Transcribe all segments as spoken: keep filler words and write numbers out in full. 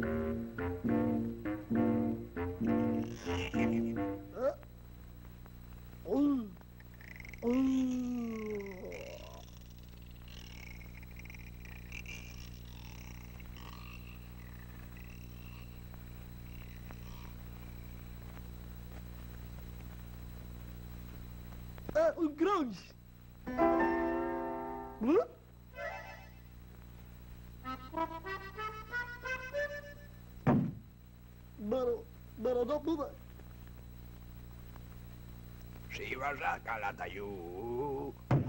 Uh, uh. Uh, un crunch. ¿Eh? Pero, pero no pude. Si vas a Calatayud.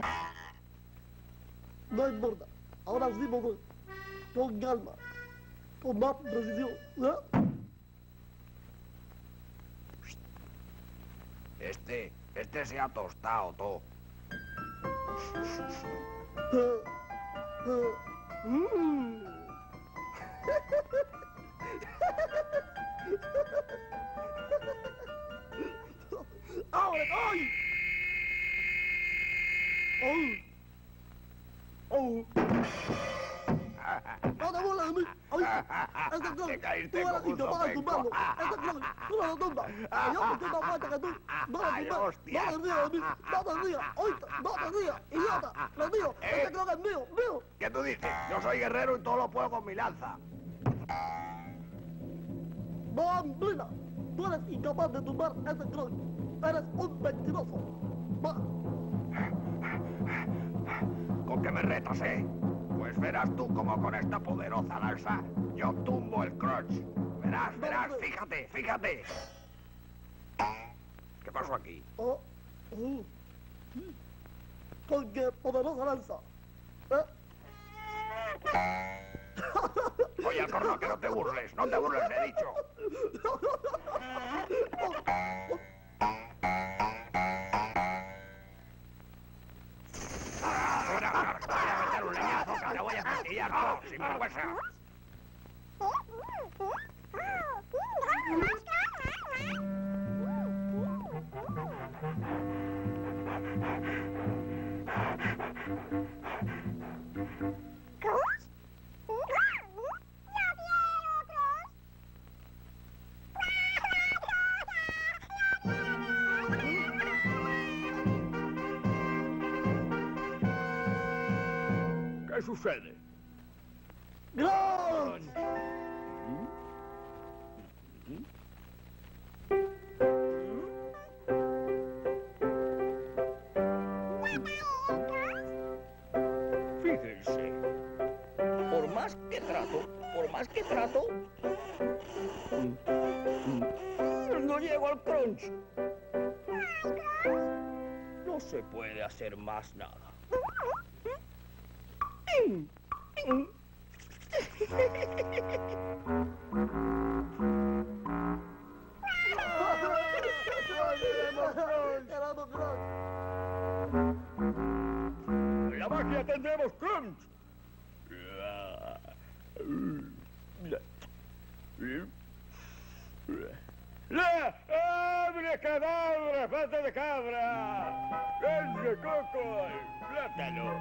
No importa. Ahora sí puedo. Con calma. Con más precisión. ¿Eh? Este, este se ha tostado todo. Uh, uh, mm. ¡Ahora, ay! ¡Oh! ¡Oh! ¡No te burles de mí! ¡Ay! ¡Ese clon! Te caíste ¡Tú eres como un incapaz de sopenco. tumbarlo! ¡Ese clon! ¡Tú no lo tumbas! ¡Que yo mucho más fuerte que tú! ¡No lo Ay, tumbas! hostia. ¡No te rías de mí! ¡No te rías! ¡Oíste! ¡No te rías! ¡Idiota! ¡Lo mío! ¿Eh? ¡Ese clon es mío! ¡Mío! ¿Qué tú dices? Yo soy guerrero y todo lo puedo con mi lanza. ¡Bamblina! Tú eres incapaz de tumbar ese clon. Eres un mentiroso. Va. ¿Con qué me retas, eh? Pues verás tú como con esta poderosa lanza yo tumbo el crunch. Verás, verás, fíjate, fíjate. ¿Qué pasó aquí? Oh, oh. Con qué poderosa lanza. ¿Eh? Oye, Alcorno, que no te burles, no te burles, he dicho. Ahora, ahora, te voy a meter un leñazo que te voy a castillar todo, sin vergüenza. ¿Qué sucede? ¡Grunch! Fíjense, por más que trato, por más que trato, no llego al crunch. No se puede hacer más nada. ¡En la máquina tendremos crunch! ¡La! ¡Abre cadabra, pata de cabra! ¡Vende coco! ¡Plátano!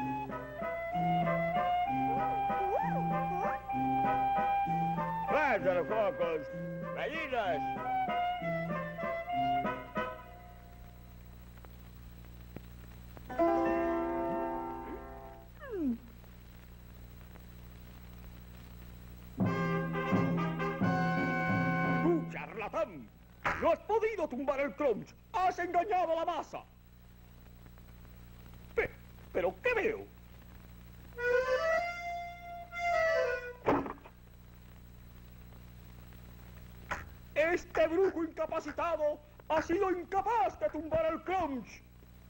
¡Plátano, cocos! ¡Gallinas! ¡Tú, charlatán! ¡No has podido tumbar el crunch! ¡Has engañado a la masa! Pe- ¿Pero qué veo? Este brujo incapacitado ha sido incapaz de tumbar el crunch.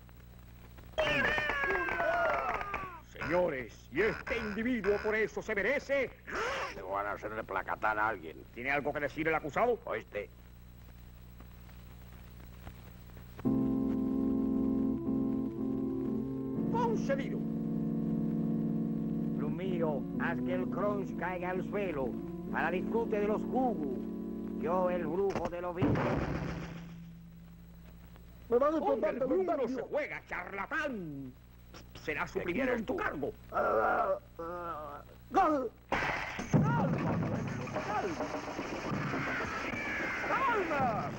Señores, y este individuo por eso se merece... Le van a hacerle placatán a alguien. ¿Tiene algo que decir el acusado? ¿Oíste? Concedido. Plumío, haz que el crunch caiga al suelo para disfrute de los jugos. Yo, el brujo de los vinos. Me van a Con tomar el de brujo no verdad, se Dios. juega, charlatán. Será ¿Qué suprimido quieres en tu tú? cargo. Ah, ah, ah, ah. ¡Calma!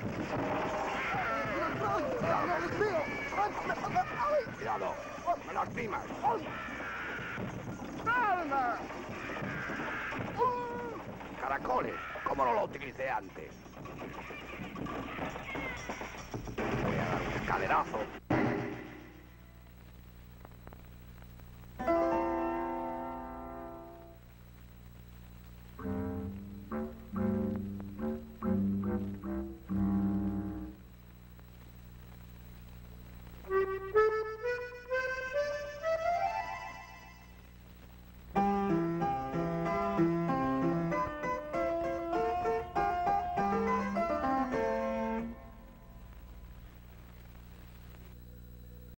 Cuidado, me lastimas. ¡Calma! Caracoles, ¿cómo no lo utilicé antes? Voy a dar un escalerazo.